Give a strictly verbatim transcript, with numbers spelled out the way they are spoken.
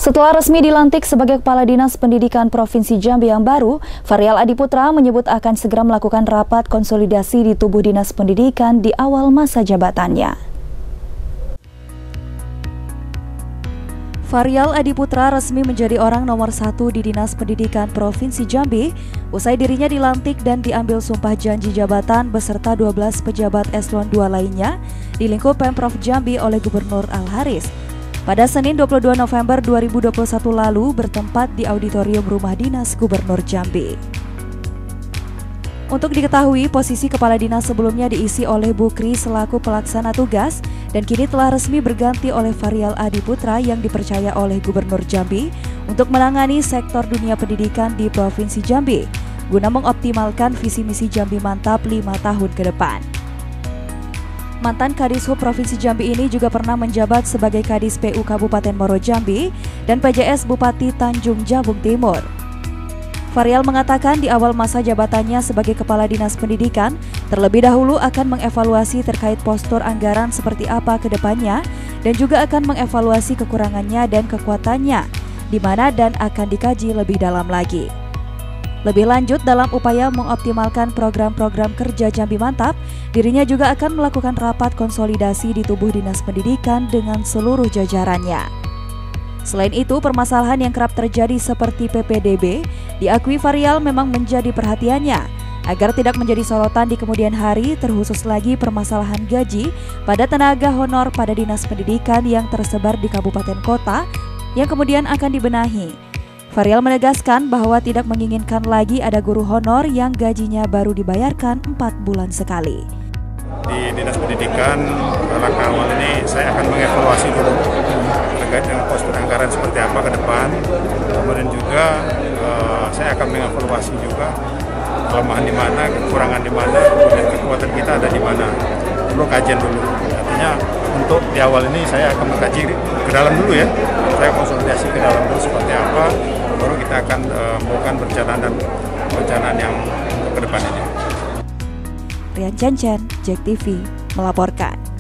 Setelah resmi dilantik sebagai Kepala Dinas Pendidikan Provinsi Jambi yang baru, Fahrial Adiputra menyebut akan segera melakukan rapat konsolidasi di tubuh Dinas Pendidikan di awal masa jabatannya. Fahrial Adiputra resmi menjadi orang nomor satu di Dinas Pendidikan Provinsi Jambi usai dirinya dilantik dan diambil sumpah janji jabatan beserta dua belas pejabat eselon dua lainnya di lingkup Pemprov Jambi oleh Gubernur Al-Haris pada Senin dua puluh dua November dua ribu dua puluh satu lalu bertempat di Auditorium Rumah Dinas Gubernur Jambi. Untuk diketahui, posisi Kepala Dinas sebelumnya diisi oleh Bukri selaku pelaksana tugas dan kini telah resmi berganti oleh Fahrial Adiputra yang dipercaya oleh Gubernur Jambi untuk menangani sektor dunia pendidikan di Provinsi Jambi guna mengoptimalkan visi misi Jambi Mantap lima tahun ke depan. Mantan Kadishub Provinsi Jambi ini juga pernah menjabat sebagai Kadis P U Kabupaten Muaro Jambi dan P J S Bupati Tanjung Jabung Timur. Fahrial mengatakan di awal masa jabatannya sebagai Kepala Dinas Pendidikan, terlebih dahulu akan mengevaluasi terkait postur anggaran seperti apa ke depannya dan juga akan mengevaluasi kekurangannya dan kekuatannya, di mana dan akan dikaji lebih dalam lagi. Lebih lanjut, dalam upaya mengoptimalkan program-program kerja Jambi Mantap, dirinya juga akan melakukan rapat konsolidasi di tubuh Dinas Pendidikan dengan seluruh jajarannya. Selain itu, permasalahan yang kerap terjadi seperti P P D B, diakui Fahrial memang menjadi perhatiannya, agar tidak menjadi sorotan di kemudian hari, terkhusus lagi permasalahan gaji pada tenaga honor pada Dinas Pendidikan yang tersebar di kabupaten kota, yang kemudian akan dibenahi. Fahrial menegaskan bahwa tidak menginginkan lagi ada guru honor yang gajinya baru dibayarkan empat bulan sekali. Di Dinas Pendidikan, langkah awal ini saya akan mengevaluasi dulu terkait dengan postur anggaran seperti apa ke depan. Kemudian juga uh, saya akan mengevaluasi juga kelemahan di mana, kekurangan di mana, kemudian kekuatan kita ada di mana. Perlu kajian dulu. Artinya untuk di awal ini saya akan mengkaji ke dalam dulu ya. Saya konsolidasi ke dalam dulu seperti apa, baru kita akan uh, melakukan perencanaan dan perencanaan yang untuk ke depan ini. Rian Chan Chan, Jack T V, melaporkan.